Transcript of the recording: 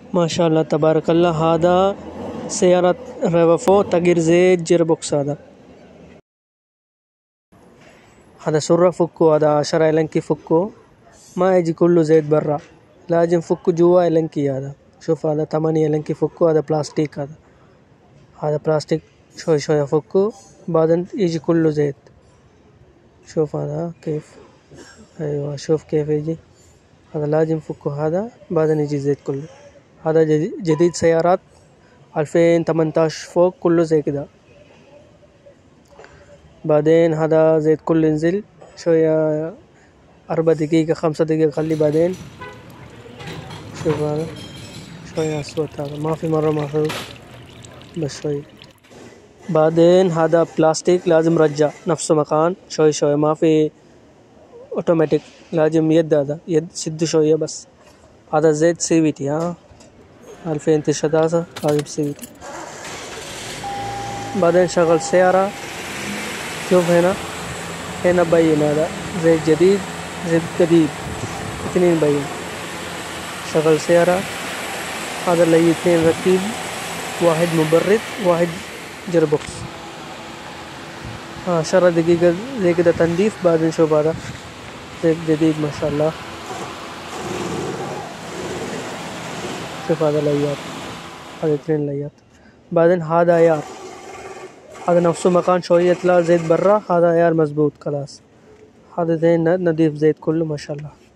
ما شاء الله تبارك الله. هذا سيارة ريفو تغيير زيت جيربوكس. هذا سرة فكو، هذا 10 إلنكي فكو، ما يجي كله زيت برا، لازم فكو جوا إلنكي. هذا شوف هذا 8 إلنكي فكو. هذا بلاستيك، هذا بلاستيك شوي شوي فكو بعدين يجي كله زيت. شوف هذا كيف، ايوه شوف كيف يجي. هذا لازم فكه هذا بعدين يجي زيت كله. هذا جديد سيارات 2018 فوق كله زي كده. بعدين هذا زيت كله ينزل شوية 4 دقيقة 5 دقيقة خلي بعدين. شوف هذا شوية أسود، هذا ما في مرة ما في بس شوية. بعدين هذا بلاستيك لازم رجع نفسه مكان شوي شوي، ما في اوتوماتيك، لازم يد، هذا يد سد شوية بس. هذا زيت CVT 2019 لازم CVT. بعدين شغل سيارة، شوف هنا بين هذا زيت جديد زيت جديد اثنين بين. شغل سيارة، هذا اللي 2 ركيب، واحد مبرد واحد جيربوكس. 10 دقيقة زي كده تنظيف. بعدين نشوف هذا زيت جديد ما شاء الله. شوف هذا ليات، هذا 2 ليات. بعدين هذا عيار، هذا نفسه مكان شوية يطلع زيت برا، هذا عيار مزبوط خلاص. هذا زين نضيف زيت كله ما شاء الله.